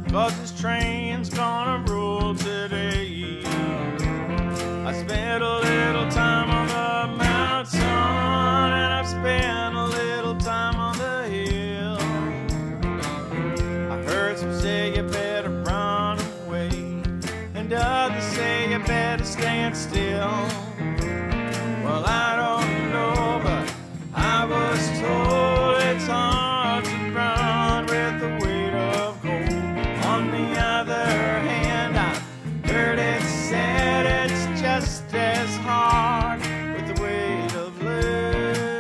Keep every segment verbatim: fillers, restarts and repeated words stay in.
'cause this train's gonna roll today. I spent a little time on the mountain, and I've spent a little time on the hill. I heard some say you better run away, and others say you better stand still. Well, I don't know, but I was told it's hard to run with the weight of gold. On the other hand, I heard it said it's just as hard with the weight of lead.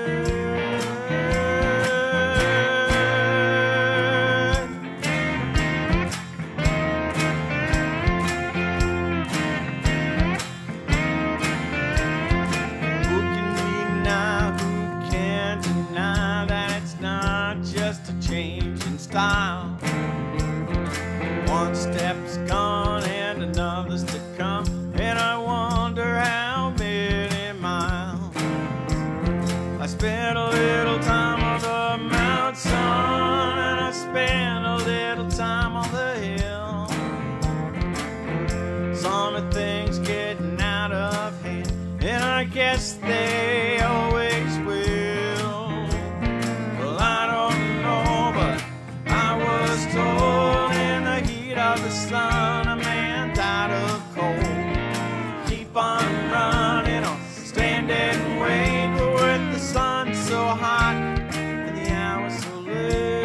Who can deny, who can deny that it's not just a change in style? One step's gone and another's to come, and I wonder how many miles. I spent a little time on the mountain, and I spent a little time on the hill. Some of things getting out of hand, and I guess they always will. Well, I don't know, but I was told in the heat of the sun a man died of cold. Keep on running on, stand and wait, but with the sun so hot and the hour so late.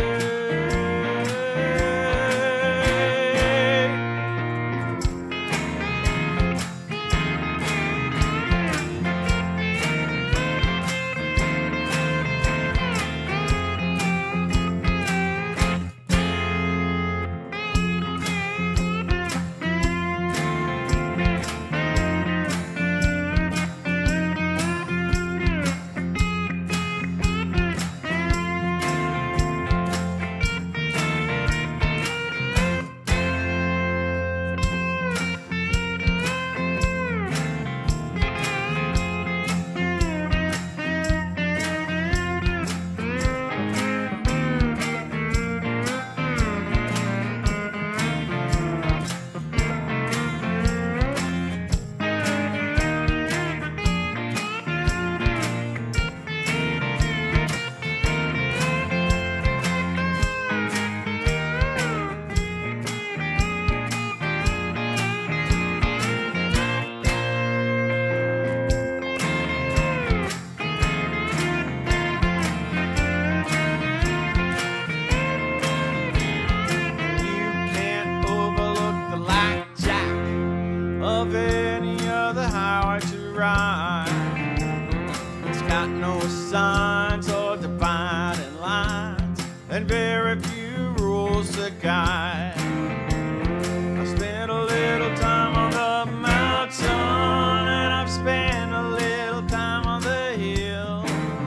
Of any other highway to ride. It's got no signs or dividing lines, and very few rules to guide. I've spent a little time on the mountain, and I've spent a little time on the hill.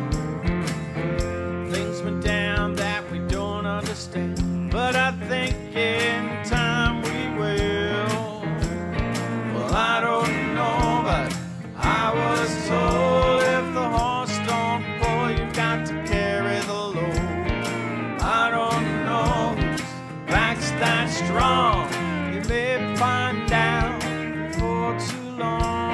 Things went down that we don't understand, but I think in time we will. I don't know, but I was told if the horse don't pull, you've got to carry the load. I don't know whose back's that strong. You may find out before too long.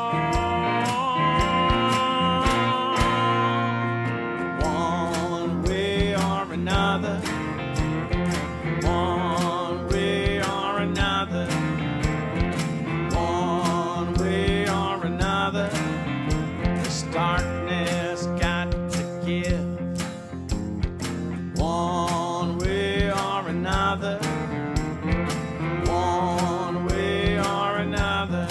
One way or another, one way or another, this darkness got to give. One way or another, one way or another,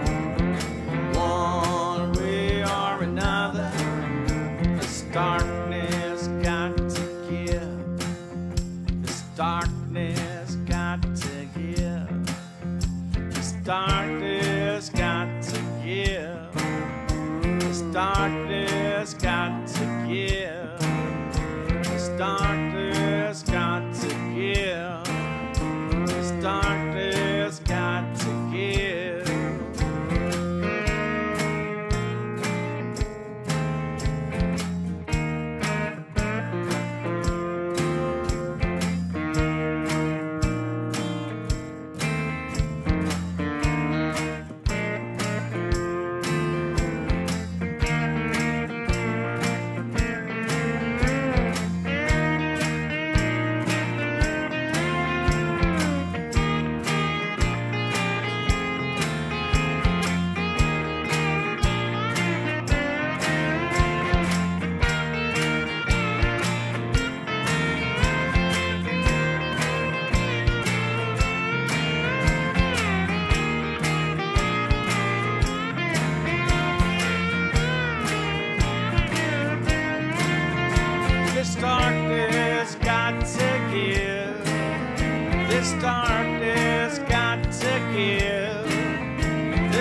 one way or another, this darkness got to give. This darkness got to give. This darkness got to give. This darkness got to give. This darkness got to give. This darkness got to give.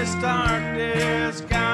start this guy.